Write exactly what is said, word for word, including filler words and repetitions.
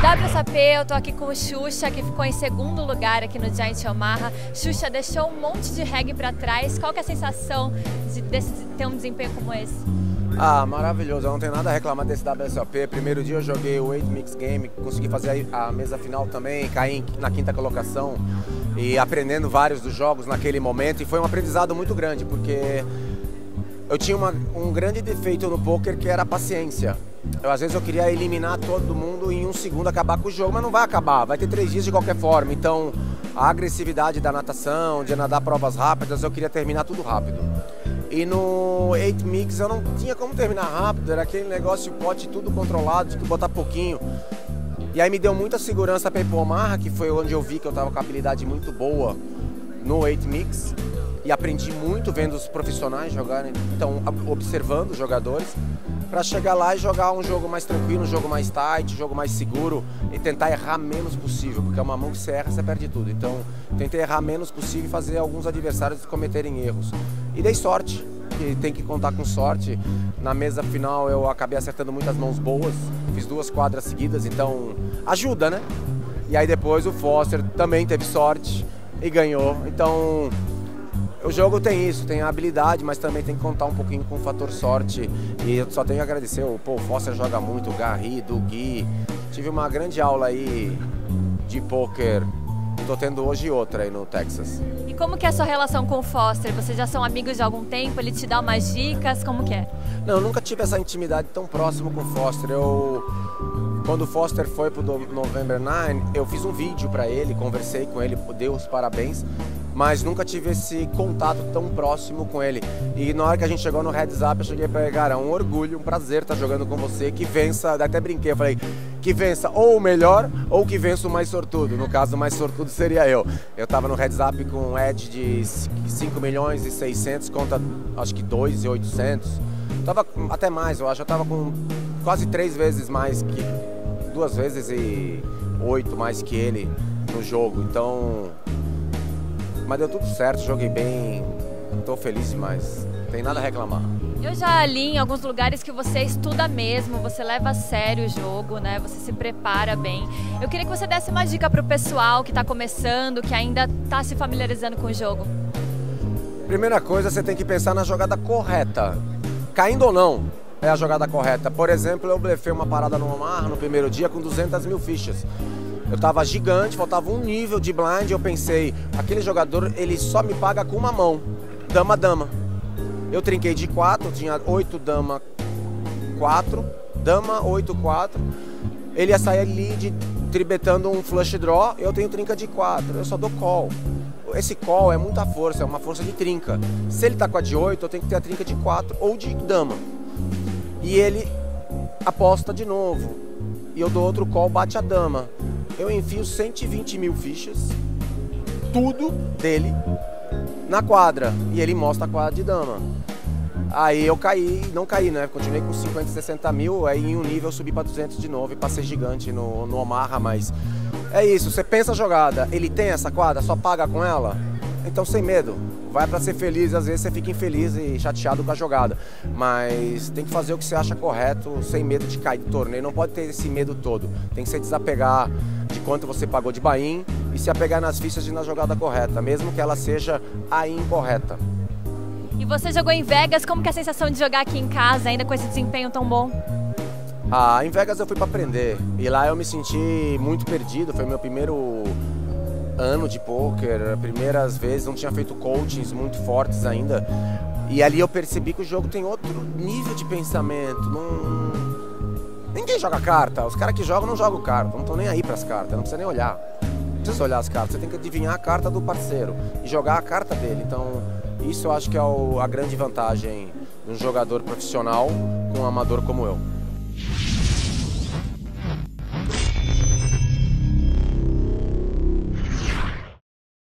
W S O P, eu tô aqui com o Xuxa, que ficou em segundo lugar aqui no Giant Omaha. Xuxa deixou um monte de reggae pra trás. Qual que é a sensação de, de ter um desempenho como esse? Ah, maravilhoso. Eu não tenho nada a reclamar desse W S O P. Primeiro dia eu joguei o oito Mix Game, consegui fazer a mesa final também, caí na quinta colocação e aprendendo vários dos jogos naquele momento. E foi um aprendizado muito grande, porque eu tinha uma, um grande defeito no poker, que era a paciência. Eu, às vezes eu queria eliminar todo mundo em um segundo, acabar com o jogo, mas não vai acabar, vai ter três dias de qualquer forma. Então a agressividade da natação, de nadar provas rápidas, eu queria terminar tudo rápido. E no oito Mix eu não tinha como terminar rápido, era aquele negócio, pote tudo controlado, tinha que botar pouquinho. E aí me deu muita segurança para ir pro Omaha, que foi onde eu vi que eu tava com a habilidade muito boa no oito Mix. E aprendi muito vendo os profissionais jogarem, então observando os jogadores, para chegar lá e jogar um jogo mais tranquilo, um jogo mais tight, um jogo mais seguro e tentar errar menos possível, porque é uma mão que você erra, você perde tudo. Então tentei errar menos possível e fazer alguns adversários cometerem erros. E dei sorte, que tem que contar com sorte. Na mesa final eu acabei acertando muitas mãos boas, fiz duas quadras seguidas, então ajuda, né? E aí depois o Foster também teve sorte e ganhou. Então o jogo tem isso, tem a habilidade, mas também tem que contar um pouquinho com o fator sorte. E eu só tenho que agradecer, o, pô, o Foster joga muito, o Garrido, o Gui. Tive uma grande aula aí de poker, tô tendo hoje outra aí no Texas. E como que é a sua relação com o Foster? Vocês já são amigos de algum tempo? Ele te dá umas dicas? Como que é? Não, eu nunca tive essa intimidade tão próxima com o Foster. Eu, quando o Foster foi pro November nove, eu fiz um vídeo pra ele, conversei com ele, dei os parabéns, mas nunca tive esse contato tão próximo com ele. E na hora que a gente chegou no Heads Up, eu cheguei pra ele, cara, um orgulho, um prazer estar jogando com você, que vença, até brinquei, eu falei, que vença ou o melhor ou que vença o mais sortudo. No caso, o mais sortudo seria eu. Eu tava no Heads Up com um edge de cinco milhões e seiscentos contra, acho que dois milhões e oitocentos. Tava até mais, eu acho, eu tava com quase três vezes mais que, duas vezes e oito mais que ele no jogo, então, mas deu tudo certo, joguei bem, tô feliz demais, não tem nada a reclamar. Eu já li em alguns lugares que você estuda mesmo, você leva a sério o jogo, né? Você se prepara bem. Eu queria que você desse uma dica pro pessoal que tá começando, que ainda tá se familiarizando com o jogo. Primeira coisa, você tem que pensar na jogada correta. Caindo ou não, é a jogada correta. Por exemplo, eu blefei uma parada no Omaha no primeiro dia com duzentas mil fichas. Eu tava gigante, faltava um nível de blind, eu pensei, aquele jogador, ele só me paga com uma mão, dama, dama. Eu trinquei de quatro, tinha oito dama, quatro, dama, oito, quatro. Ele ia sair ali de tribetando um flush draw, eu tenho trinca de quatro, eu só dou call. Esse call é muita força, é uma força de trinca. Se ele tá com a de oito, eu tenho que ter a trinca de quatro ou de dama. E ele aposta de novo. E eu dou outro call, bate a dama. Eu enfio cento e vinte mil fichas, tudo dele, na quadra. E ele mostra a quadra de dama. Aí eu caí, não caí, né? Continuei com cinquenta, sessenta mil, aí em um nível eu subi para duzentos de novo e passei gigante no, no Omaha, mas é isso, você pensa a jogada, ele tem essa quadra, só paga com ela? Então sem medo, vai para ser feliz, às vezes você fica infeliz e chateado com a jogada, mas tem que fazer o que você acha correto, sem medo de cair do torneio, não pode ter esse medo todo, tem que se desapegar de quanto você pagou de buy-in e se apegar nas fichas e na jogada correta, mesmo que ela seja a incorreta. E você jogou em Vegas, como que é a sensação de jogar aqui em casa, ainda com esse desempenho tão bom? Ah, em Vegas eu fui para aprender, e lá eu me senti muito perdido, foi meu primeiro ano de poker, primeiras vezes, não tinha feito coachings muito fortes ainda, e ali eu percebi que o jogo tem outro nível de pensamento, não... ninguém joga carta, os caras que jogam não jogam carta, não estão nem aí para as cartas, não precisa nem olhar, não precisa olhar as cartas, você tem que adivinhar a carta do parceiro e jogar a carta dele, então isso eu acho que é o, a grande vantagem de um jogador profissional com um amador como eu.